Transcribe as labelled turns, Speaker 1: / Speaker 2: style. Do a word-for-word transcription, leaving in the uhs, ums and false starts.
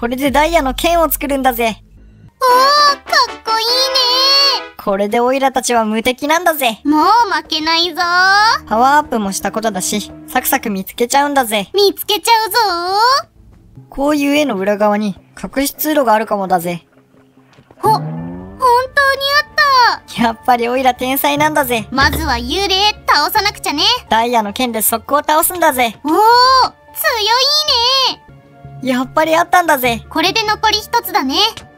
Speaker 1: これでダイヤの剣を作るんだぜ。
Speaker 2: おー、かっこいいね。
Speaker 1: これでオイラたちは無敵なんだぜ。
Speaker 2: もう負けないぞ。
Speaker 1: パワーアップもしたことだし、サクサク見つけちゃうんだぜ。
Speaker 2: 見つけちゃうぞ。
Speaker 1: こういう絵の裏側に隠し通路があるかもだぜ。
Speaker 2: ほ、本当にあった。
Speaker 1: やっぱりオイラ天才なんだぜ。
Speaker 2: まずは幽霊倒さなくちゃね。
Speaker 1: ダイヤの剣で速攻倒すんだぜ。
Speaker 2: おー、強いね。
Speaker 1: やっぱりあったんだぜ。
Speaker 2: これで残り一つだね。